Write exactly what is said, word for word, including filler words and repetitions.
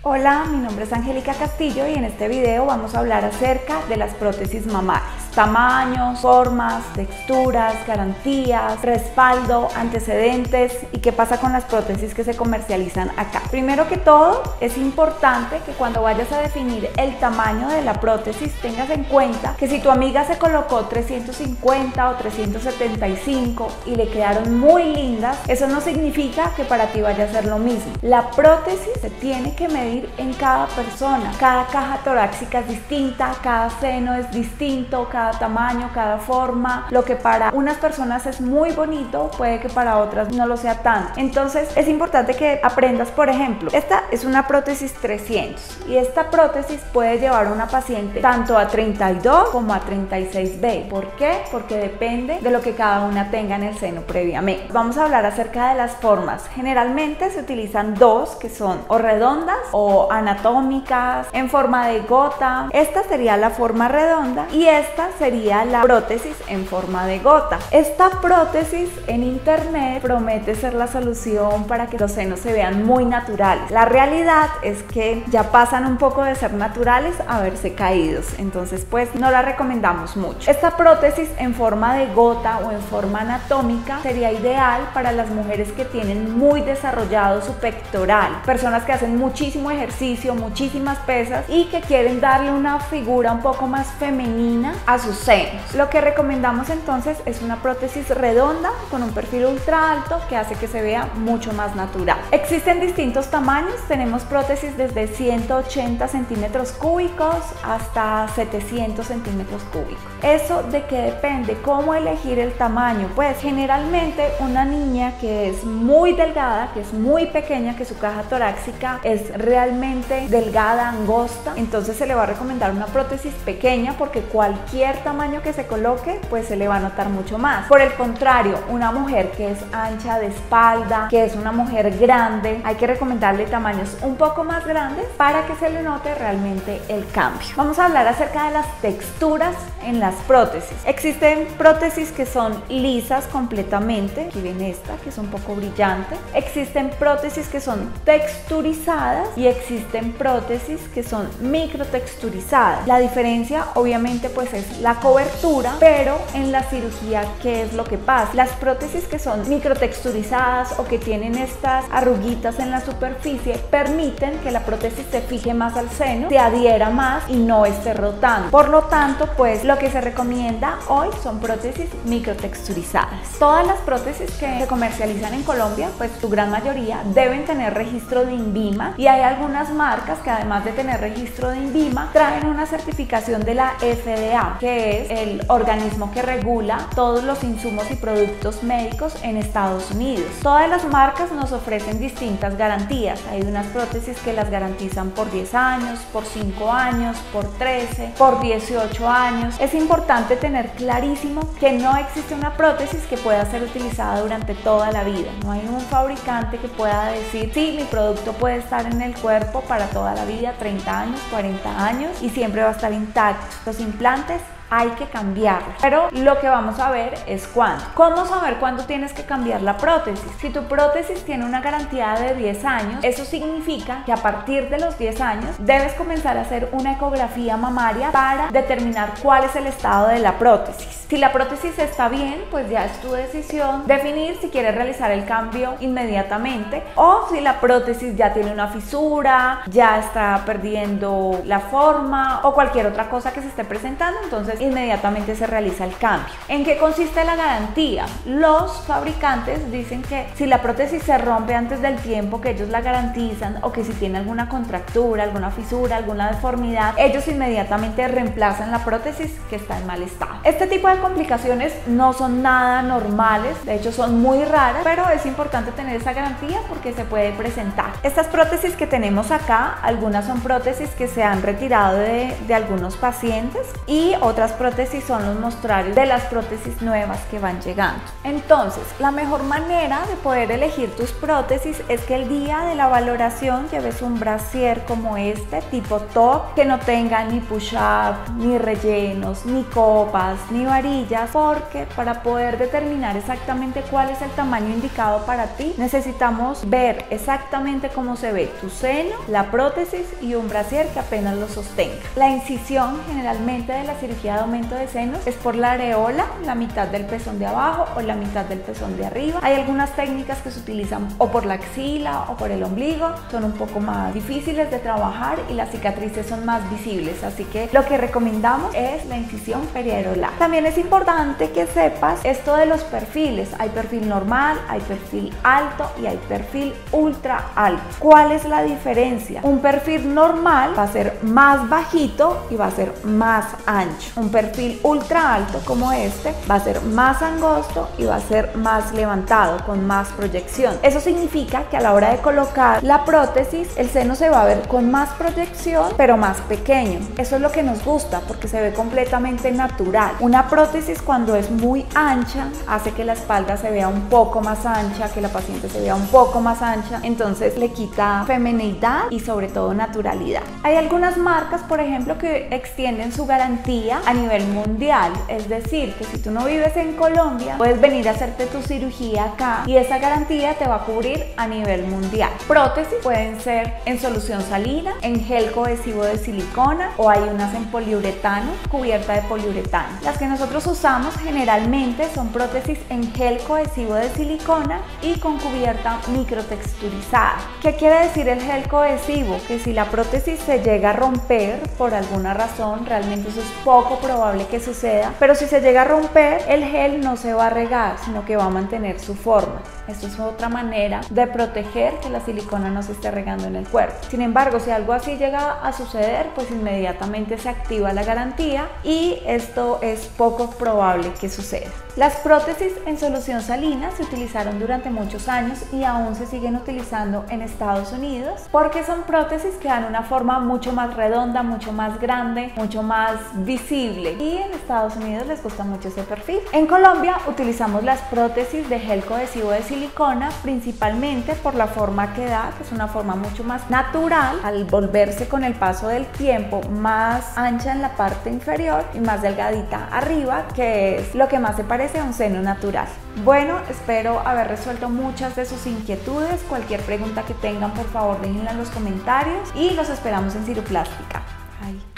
Hola, mi nombre es Angélica Castillo y en este video vamos a hablar acerca de las prótesis mamarias. Tamaños, formas, texturas, garantías, respaldo, antecedentes y qué pasa con las prótesis que se comercializan acá. Primero que todo, es importante que cuando vayas a definir el tamaño de la prótesis tengas en cuenta que si tu amiga se colocó trescientos cincuenta o trescientos setenta y cinco y le quedaron muy lindas, eso no significa que para ti vaya a ser lo mismo. La prótesis se tiene que medir en cada persona. Cada caja torácica es distinta, cada seno es distinto, cada tamaño, cada forma. Lo que para unas personas es muy bonito, puede que para otras no lo sea tanto. Entonces es importante que aprendas, por ejemplo, esta es una prótesis trescientos y esta prótesis puede llevar a una paciente tanto a treinta y dos como a treinta y seis B. ¿Por qué? Porque depende de lo que cada una tenga en el seno previamente. Vamos a hablar acerca de las formas. Generalmente se utilizan dos, que son o redondas o anatómicas, en forma de gota. Esta sería la forma redonda y esta sería la prótesis en forma de gota. Esta prótesis en internet promete ser la solución para que los senos se vean muy naturales. La realidad es que ya pasan un poco de ser naturales a verse caídos, entonces pues no la recomendamos mucho. Esta prótesis en forma de gota o en forma anatómica sería ideal para las mujeres que tienen muy desarrollado su pectoral, personas que hacen muchísimo ejercicio, muchísimas pesas y que quieren darle una figura un poco más femenina a sus senos. Lo que recomendamos entonces es una prótesis redonda con un perfil ultra alto que hace que se vea mucho más natural. Existen distintos tamaños, tenemos prótesis desde ciento ochenta centímetros cúbicos hasta setecientos centímetros cúbicos. ¿Eso de qué depende? ¿Cómo elegir el tamaño? Pues generalmente una niña que es muy delgada, que es muy pequeña, que su caja torácica es realmente delgada, angosta, entonces se le va a recomendar una prótesis pequeña porque cualquier tamaño que se coloque pues se le va a notar mucho más. Por el contrario, una mujer que es ancha de espalda, que es una mujer grande, hay que recomendarle tamaños un poco más grandes para que se le note realmente el cambio. Vamos a hablar acerca de las texturas en las prótesis. Existen prótesis que son lisas completamente, aquí ven esta que es un poco brillante. Existen prótesis que son texturizadas y existen prótesis que son microtexturizadas. La diferencia obviamente pues es la cobertura, pero en la cirugía ¿qué es lo que pasa? Las prótesis que son microtexturizadas o que tienen estas arruguitas en la superficie permiten que la prótesis se fije más al seno, se adhiera más y no esté rotando. Por lo tanto, pues lo que se recomienda hoy son prótesis microtexturizadas. Todas las prótesis que se comercializan en Colombia, pues su gran mayoría deben tener registro de INVIMA y hay algunas marcas que además de tener registro de INVIMA traen una certificación de la F D A, que es el organismo que regula todos los insumos y productos médicos en Estados Unidos. Todas las marcas nos ofrecen distintas garantías. Hay unas prótesis que las garantizan por diez años, por cinco años, por trece, por dieciocho años. Es importante tener clarísimo que no existe una prótesis que pueda ser utilizada durante toda la vida. No hay un fabricante que pueda decir, sí, mi producto puede estar en el cuerpo para toda la vida, treinta años, cuarenta años y siempre va a estar intacto. Los implantes hay que cambiarlos, pero lo que vamos a ver es cuándo. ¿Cómo saber cuándo tienes que cambiar la prótesis? Si tu prótesis tiene una garantía de diez años, eso significa que a partir de los diez años debes comenzar a hacer una ecografía mamaria para determinar cuál es el estado de la prótesis. Si la prótesis está bien, pues ya es tu decisión definir si quieres realizar el cambio inmediatamente o si la prótesis ya tiene una fisura, ya está perdiendo la forma o cualquier otra cosa que se esté presentando, entonces inmediatamente se realiza el cambio. ¿En qué consiste la garantía? Los fabricantes dicen que si la prótesis se rompe antes del tiempo que ellos la garantizan o que si tiene alguna contractura, alguna fisura, alguna deformidad, ellos inmediatamente reemplazan la prótesis que está en mal estado. Este tipo de complicaciones no son nada normales, de hecho son muy raras, pero es importante tener esa garantía porque se puede presentar. Estas prótesis que tenemos acá, algunas son prótesis que se han retirado de, de algunos pacientes y otras otras prótesis son los mostrarios de las prótesis nuevas que van llegando. Entonces, la mejor manera de poder elegir tus prótesis es que el día de la valoración lleves un brasier como este, tipo top, que no tenga ni push-up, ni rellenos, ni copas, ni varillas, porque para poder determinar exactamente cuál es el tamaño indicado para ti, necesitamos ver exactamente cómo se ve tu seno, la prótesis y un brasier que apenas lo sostenga. La incisión generalmente de la cirugía de aumento de senos es por la areola, la mitad del pezón de abajo o la mitad del pezón de arriba. Hay algunas técnicas que se utilizan o por la axila o por el ombligo, son un poco más difíciles de trabajar y las cicatrices son más visibles, así que lo que recomendamos es la incisión periareolar. También es importante que sepas esto de los perfiles. Hay perfil normal, hay perfil alto y hay perfil ultra alto. ¿Cuál es la diferencia? Un perfil normal va a ser más bajito y va a ser más ancho. Un perfil ultra alto como este va a ser más angosto y va a ser más levantado, con más proyección. Eso significa que a la hora de colocar la prótesis, el seno se va a ver con más proyección, pero más pequeño. Eso es lo que nos gusta porque se ve completamente natural. Una prótesis, cuando es muy ancha, hace que la espalda se vea un poco más ancha, que la paciente se vea un poco más ancha, entonces le quita feminidad y sobre todo naturalidad. Hay algunas marcas, por ejemplo, que extienden su garantía a nivel mundial, es decir, que si tú no vives en Colombia, puedes venir a hacerte tu cirugía acá y esa garantía te va a cubrir a nivel mundial. Prótesis pueden ser en solución salina, en gel cohesivo de silicona, o hay unas en poliuretano, cubierta de poliuretano. Las que nosotros usamos generalmente son prótesis en gel cohesivo de silicona y con cubierta microtexturizada. ¿Qué quiere decir el gel cohesivo? Que si la prótesis se llega a romper por alguna razón, realmente eso es poco probable que suceda, pero si se llega a romper, el gel no se va a regar, sino que va a mantener su forma. Esto es otra manera de proteger que la silicona no se esté regando en el cuerpo. Sin embargo, si algo así llega a suceder, pues inmediatamente se activa la garantía y esto es poco probable que suceda. Las prótesis en solución salina se utilizaron durante muchos años y aún se siguen utilizando en Estados Unidos porque son prótesis que dan una forma mucho más redonda, mucho más grande, mucho más visible, y en Estados Unidos les gusta mucho ese perfil. En Colombia utilizamos las prótesis de gel cohesivo de silicona principalmente por la forma que da, que es una forma mucho más natural, al volverse con el paso del tiempo más ancha en la parte inferior y más delgadita arriba, que es lo que más se parece a un seno natural. Bueno, espero haber resuelto muchas de sus inquietudes. Cualquier pregunta que tengan, por favor déjenla en los comentarios y los esperamos en Ciroplástica. Bye.